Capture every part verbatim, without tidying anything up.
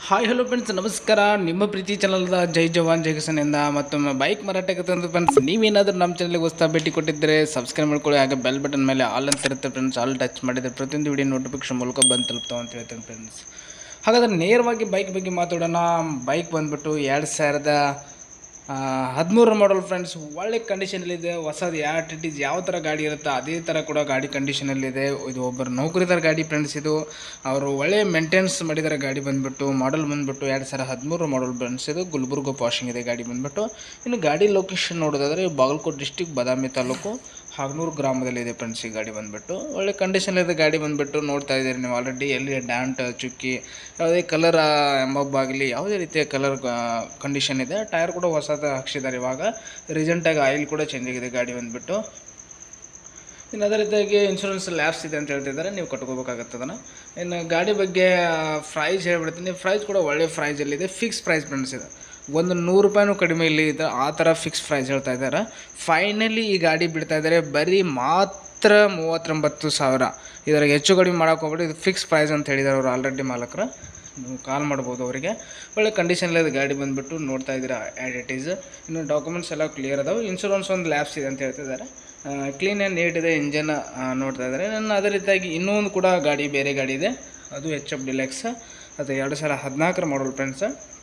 Hi hello friends, ನಮಸ್ಕಾರ. ನಿಮ್ಮ ಪ್ರೀತಿ ಚಾನಲ್ದ ಜೈ ಜವಾನ್ ಜೈ ಕಿಸಾನಿಂದ ಮತ್ತೊಮ್ಮೆ ಬೈಕ್ ಮಾರಾಟಕ್ಕೆ ತಂದು ಫ್ರೆಂಡ್ಸ್, ನೀವೇನಾದರೂ ನಮ್ಮ ಚಾನಲ್ಗೆ ಹೊಸ ಭೇಟಿ ಕೊಟ್ಟಿದ್ದರೆ ಸಬ್ಸ್ಕ್ರೈಬ್ ಮಾಡ್ಕೊಳ್ಳಿ. ಹಾಗೆ ಬೆಲ್ ಬಟನ್ ಮೇಲೆ ಆಲ್ ಅಂತ ಇರುತ್ತೆ ಫ್ರೆಂಡ್ಸ್. ಆಲ್ ಟಚ್ ಮಾಡಿದರೆ ಪ್ರತಿಯೊಂದು ವಿಡಿಯೋ ನೋಟಿಫಿಕೇಶನ್ ಮೂಲಕ ಬಂದು ತಲುಪ್ತಾವೆ ಅಂತ ಹೇಳ್ತೇನೆ ಫ್ರೆಂಡ್ಸ್. ಹಾಗಾದರೆ ನೇರವಾಗಿ ಬೈಕ್ ಬಗ್ಗೆ ಮಾತಾಡೋಣ. ಬೈಕ್ ಬಂದುಬಿಟ್ಟು ಎರಡು ಸಾವಿರದ ಹದಿಮೂರರ ಮಾಡಲ್ ಫ್ರೆಂಡ್ಸ್. ಒಳ್ಳೆ ಕಂಡೀಷನಲ್ಲಿದೆ. ಹೊಸದು ಯಾವ ಟಿ ಟಿ ಯಾವ ಥರ ಗಾಡಿ ಇರುತ್ತೋ ಅದೇ ಥರ ಕೂಡ ಗಾಡಿ ಕಂಡೀಷನಲ್ಲಿದೆ. ಇದು ಒಬ್ಬರು ನೌಕರಿದಾರ ಗಾಡಿ ಫ್ರೆಂಡ್ಸ್. ಇದು ಅವರು ಒಳ್ಳೆ ಮೇಂಟೆನ್ಸ್ ಮಾಡಿದ್ದಾರೆ. ಗಾಡಿ ಬಂದುಬಿಟ್ಟು ಮಾಡಲ್ ಬಂದುಬಿಟ್ಟು ಎರಡು ಸಾವಿರ ಹದಿಮೂರು ಮಾಡಲ್ ಫ್ರೆಂಡ್ಸ್. ಇದು ಗುಲ್ಬರ್ಗ ಪಾಶಿಂಗ್ ಇದೆ ಗಾಡಿ ಬಂದುಬಿಟ್ಟು. ಇನ್ನು ಗಾಡಿ ಲೊಕೇಶನ್ ನೋಡೋದಾದರೆ ಬಾಗಲಕೋಟೆ ಡಿಸ್ಟಿಕ್ ಬಾದಾಮಿ ತಾಲೂಕು ಹಾಗನೂರು ಗ್ರಾಮದಲ್ಲಿದೆ ಫ್ರೆಂಡ್ಸ್. ಈ ಗಾಡಿ ಬಂದುಬಿಟ್ಟು ಒಳ್ಳೆ ಕಂಡೀಷನಲ್ಲಿದೆ. ಗಾಡಿ ಬಂದುಬಿಟ್ಟು ನೋಡ್ತಾ ಇದ್ದೀರಿ ನೀವು ಆಲ್ರೆಡಿ. ಎಲ್ಲಿ ಡ್ಯಾಂಟ್ ಚುಕ್ಕಿ ಯಾವುದೇ ಕಲರ್ ಎಂಬಾಗಲಿ ಯಾವುದೇ ರೀತಿಯ ಕಲರ್ ಕಂಡೀಷನ್ ಇದೆ. ಟೈರ್ ಕೂಡ ಹೊಸದು ಹಾಕ್ಸಿದ್ದಾರೆ ಇವಾಗ. ರೀಸೆಂಟಾಗಿ ಆಯಿಲ್ ಕೂಡ ಚೇಂಜ್ ಆಗಿದೆ ಗಾಡಿ ಬಂದುಬಿಟ್ಟು. ಇನ್ನು ಅದೇ ರೀತಿಯಾಗಿ ಇನ್ಶೂರೆನ್ಸ್ ಲ್ಯಾಬ್ಸ್ ಇದೆ ಅಂತ ಹೇಳ್ತಿದ್ದಾರೆ, ನೀವು ಕಟ್ಕೋಬೇಕಾಗತ್ತೆ ಅದನ್ನು. ಇನ್ನು ಗಾಡಿ ಬಗ್ಗೆ ಪ್ರೈಸ್ ಹೇಳ್ಬಿಡ್ತೀನಿ. ಪ್ರೈಸ್ ಕೂಡ ಒಳ್ಳೆ ಪ್ರೈಸಲ್ಲಿದೆ. Fix price friends. ಇದು ಒಂದು ನೂರು ರೂಪಾಯಿನೂ ಕಡಿಮೆ ಇಲ್ಲಿ ಇದೆ. ಆ ಥರ ಫಿಕ್ಸ್ ಪ್ರೈಸ್ ಹೇಳ್ತಾ ಇದ್ದಾರೆ. ಫೈನಲಿ ಈ ಗಾಡಿ ಬಿಡ್ತಾ ಇದ್ದಾರೆ ಬರೀ ಮಾತ್ರ ಮೂವತ್ತೊಂಬತ್ತು ಸಾವಿರ. ಇದರ ಹೆಚ್ಚು ಕಡಿಮೆ ಮಾಡೋಕೆ ಹೋಗ್ಬಿಟ್ಟು ಇದು ಫಿಕ್ಸ್ ಪ್ರೈಸ್ ಅಂತ ಹೇಳಿದ್ದಾರೆ ಅವರು ಆಲ್ರೆಡಿ ಮಾಲಕರು. ನೀವು ಕಾಲ್ ಮಾಡ್ಬೋದು ಅವರಿಗೆ. ಒಳ್ಳೆ ಕಂಡೀಷನಲ್ಲಿದೆ ಗಾಡಿ ಬಂದುಬಿಟ್ಟು. ನೋಡ್ತಾ ಇದ್ದೀರಾ ಆ್ಯಡ್ ಇಟ್ ಈಸ್. ಇನ್ನು ಡಾಕ್ಯುಮೆಂಟ್ಸ್ ಎಲ್ಲ ಕ್ಲಿಯರ್ ಅದಾವೆ. ಇನ್ಶೂರೆನ್ಸ್ ಒಂದು ಲ್ಯಾಬ್ಸ್ ಇದೆ ಅಂತ ಹೇಳ್ತಿದ್ದಾರೆ. ಕ್ಲೀನ್ ಆ್ಯಂಡ್ ನೀಟ್ ಇದೆ. ಇಂಜನ್ ನೋಡ್ತಾ ಇದ್ದಾರೆ. ನನ್ನ ಅದೇ ರೀತಿಯಾಗಿ ಇನ್ನೊಂದು ಕೂಡ ಗಾಡಿ ಬೇರೆ ಗಾಡಿ ಇದೆ. ಅದು ಎಚ್ ಎಫ್ ಡಿಲೆಕ್ಸ್. ಅದು ಎರಡು ಸಾವಿರ ಹದಿನಾಲ್ಕರ ಮಾಡಲ್ ಫ್ರೆಂಡ್ಸ್.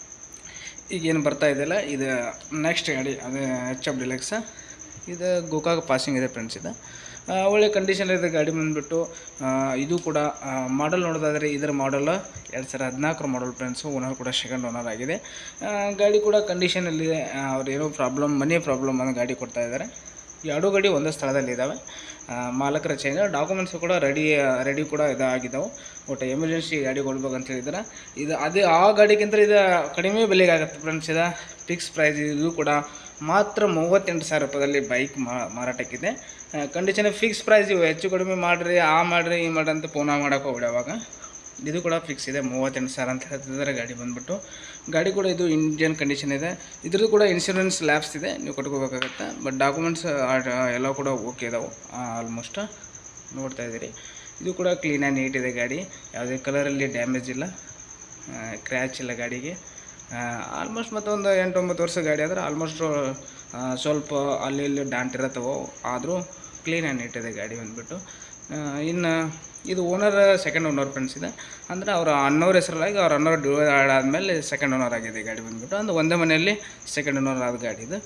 ಈಗೇನು ಬರ್ತಾ ಇದೆಯಲ್ಲ ಇದು ನೆಕ್ಸ್ಟ್ ಗಾಡಿ, ಅದು ಎಚ್ ಎಫ್ ಡಿಲೆಕ್ಸ್. ಇದು ಗೋಕಾಕ್ ಪಾಸಿಂಗ್ ಇದೆ ಫ್ರೆಂಡ್ಸ್. ಇದು ಒಳ್ಳೆ ಕಂಡೀಷನಲ್ಲಿದೆ ಗಾಡಿ ಬಂದುಬಿಟ್ಟು. ಇದು ಕೂಡ ಮಾಡಲ್ ನೋಡೋದಾದರೆ ಇದರ ಮಾಡಲ್ ಎರಡು ಸಾವಿರ ಹದಿನಾಲ್ಕರ ಮಾಡಲ್ ಫ್ರೆಂಡ್ಸು. ಓನರ್ ಕೂಡ ಸೆಕೆಂಡ್ ಓನರ್ ಆಗಿದೆ. ಗಾಡಿ ಕೂಡ ಕಂಡೀಷನಲ್ಲಿದೆ. ಅವ್ರು ಏನೋ ಪ್ರಾಬ್ಲಮ್ ಮನಿ ಪ್ರಾಬ್ಲಮ್ ಅನ್ನೋ ಗಾಡಿ ಕೊಡ್ತಾ ಇದ್ದಾರೆ. ಎರಡೂ ಗಾಡಿ ಒಂದೇ ಸ್ಥಳದಲ್ಲಿ ಇದ್ದಾವೆ. ಮಾಲಕರ ಚೇಂಜ್. ಡಾಕ್ಯುಮೆಂಟ್ಸು ಕೂಡ ರೆಡಿ ರೆಡಿ ಕೂಡ ಇದಾಗಿದ್ದಾವೆ. ಒಟ್ಟು ಎಮರ್ಜೆನ್ಸಿ ಗಾಡಿ ಕೊಡ್ಬೇಕಂತ ಹೇಳಿದ್ರೆ ಇದು ಅದೇ ಆ ಗಾಡಿಗಿಂತ ಇದು ಕಡಿಮೆ ಬೆಲೆಗೆ ಆಗುತ್ತೆ ಫ್ರೆಂಡ್ಸ್. ಇದು ಫಿಕ್ಸ್ ಪ್ರೈಸ್. ಇದು ಕೂಡ ಮಾತ್ರ ಮೂವತ್ತೆಂಟು ಸಾವಿರ ರೂಪಾಯಿದಲ್ಲಿ ಬೈಕ್ ಮಾರಾಟಕ್ಕಿದೆ. Condition fix price. ಇವು ಹೆಚ್ಚು ಕಡಿಮೆ ಮಾಡಿರಿ, ಆ ಮಾಡಿರಿ, ಈ ಮಾಡಿರಿ ಅಂತ ಪುನಃ ಮಾಡೋಕೆ ಹೋಗ್ಬಿಡಿ ಅವಾಗ. ಇದು ಕೂಡ ಫಿಕ್ಸ್ ಇದೆ. ಮೂವತ್ತೆಂಟು ಸಾವಿರ ಅಂತ ಹೇಳ್ತಿದ್ದಾರೆ ಗಾಡಿ ಬಂದುಬಿಟ್ಟು. ಗಾಡಿ ಕೂಡ ಇದು ಇಂಜಿನ್ ಕಂಡೀಷನ್ ಇದೆ. ಇದ್ರದ್ದು ಕೂಡ ಇನ್ಶೂರೆನ್ಸ್ ಲ್ಯಾಬ್ಸ್ ಇದೆ, ನೀವು ಕಟ್ಕೋಬೇಕಾಗತ್ತೆ. ಬಟ್ ಡಾಕ್ಯುಮೆಂಟ್ಸ್ ಎಲ್ಲ ಕೂಡ ಓಕೆ ಇದಾವೆ ಆಲ್ಮೋಸ್ಟ್. ನೋಡ್ತಾ ಇದ್ದೀರಿ. ಇದು ಕೂಡ ಕ್ಲೀನ್ ಆ್ಯಂಡ್ ನೀಟ್ ಇದೆ ಗಾಡಿ. ಯಾವುದೇ ಕಲರಲ್ಲಿ ಡ್ಯಾಮೇಜ್ ಇಲ್ಲ, ಕ್ರ್ಯಾಚ್ ಇಲ್ಲ ಗಾಡಿಗೆ. ಆಲ್ಮೋಸ್ಟ್ ಮತ್ತೊಂದು ಎಂಟು ಒಂಬತ್ತು ವರ್ಷ ಗಾಡಿ ಆದರೆ ಆಲ್ಮೋಸ್ಟ್ ಸ್ವಲ್ಪ ಅಲ್ಲಿ ಇಲ್ಲಿ ಡಾಂಟ್ ಇರತ್ತವೋ, ಆದರೂ ಕ್ಲೀನ್ ಆ್ಯಂಡ್ ನೀಟ್ ಇದೆ ಗಾಡಿ ಬಂದುಬಿಟ್ಟು. ಇನ್ನು ಇದು ಓನರ್ ಸೆಕೆಂಡ್ ಓನರ್ ಫ್ರೆಂಡ್ಸ್ ಇದೆ. ಅಂದರೆ ಅವರು ಅಣ್ಣವ್ರ ಹೆಸರಲ್ಲಾಗಿ ಅವ್ರ ಅಣ್ಣವ್ರು ಡಿವೈಡ್ ಆದಮೇಲೆ ಸೆಕೆಂಡ್ ಓನರ್ ಆಗಿದೆ ಗಾಡಿ ಬಂದುಬಿಟ್ಟು. ಅಂದರೆ ಒಂದೇ ಮನೆಯಲ್ಲಿ ಸೆಕೆಂಡ್ ಓನರ್ ಆದ ಗಾಡಿ ಇದು.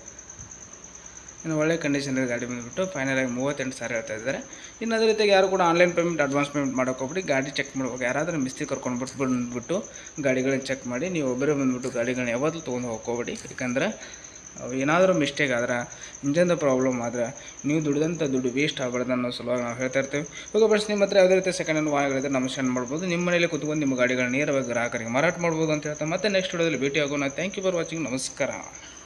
ಇನ್ನು ಒಳ್ಳೆ ಕಂಡೀಷನ್ ಇದೆ ಗಾಡಿ ಬಂದುಬಿಟ್ಟು. ಫೈನಲಾಗಿ ಮೂವತ್ತೆಂಟು ಸಾವಿರ ಹೇಳ್ತಾ ಇದ್ದಾರೆ. ಇನ್ನು ಅದೇ ರೀತಿಯಾಗಿ ಯಾರು ಕೂಡ ಆನ್ಲೈನ್ ಪೇಮೆಂಟ್ ಅಡ್ವಾನ್ಸ್ ಪೇಮೆಂಟ್ ಮಾಡೋಕೆ ಹೋಗ್ಬಿಟ್ಟು ಗಾಡಿ ಚೆಕ್ ಮಾಡ್ಬೇಕು. ಯಾರಾದರೂ ಮಿಸ್ತಿ ಕರ್ಕೊಂಡು ಬಿಟ್ಟು ಬಂದುಬಿಟ್ಟು ಗಾಡಿಗಳನ್ನ ಚೆಕ್ ಮಾಡಿ, ನೀವು ಒಬ್ಬರೇ ಬಂದುಬಿಟ್ಟು ಗಾಡಿಗಳನ್ನ ಯಾವತ್ತೂ ತೊಗೊಂಡು ಹೋಗ್ಕೋಬೇಡಿ. ಯಾಕಂದರೆ ಏನಾದರೂ ಮಿಸ್ಟೇಕ್ ಆದ್ರೆ, ಇಂಜನ್ದ ಪ್ರಾಬ್ಲಮ್ ಆದರೆ ನೀವು ದುಡಿದಂಥ ದುಡ್ಡು ವೇಸ್ಟ್ ಆಗಬಾರ್ದು ಅನ್ನೋ ಸಲುವಾಗಿ ನಾವು ಹೇಳ್ತಾ ಇರ್ತೀವಿ. ಇವಾಗ ಫ್ರೆಂಡ್ಸ್, ನಿಮ್ಮ ಹತ್ರ ಯಾವುದೇ ರೀತಿ ಸೆಕೆಂಡ್ ಹ್ಯಾಂಡ್ ವಾಹನಗಳಿದ್ರೆ ನಮಗೆ ಸೆಂಡ್ ಮಾಡ್ಬೋದು. ನಿಮ್ಮ ಮನೇಲಿ ಕೂತ್ಕೊಂಡು ನಿಮ್ಮ ಗಾಡಿಗಳನ್ನ ನೇರವಾಗಿ ಗ್ರಾಹಕರಿಗೆ ಮಾರಾಟ ಮಾಡ್ಬೋದು ಅಂತ ಹೇಳ್ತಾ ಮತ್ತೆ ನೆಕ್ಸ್ಟ್ ವಿಡಿಯೋದಲ್ಲಿ ಭೇಟಿ ಆಗೋಣ. Thank you for watching. ನಮಸ್ಕಾರ.